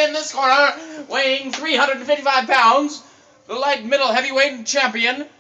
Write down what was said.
in this corner, weighing 355 pounds, the light middle heavyweight champion,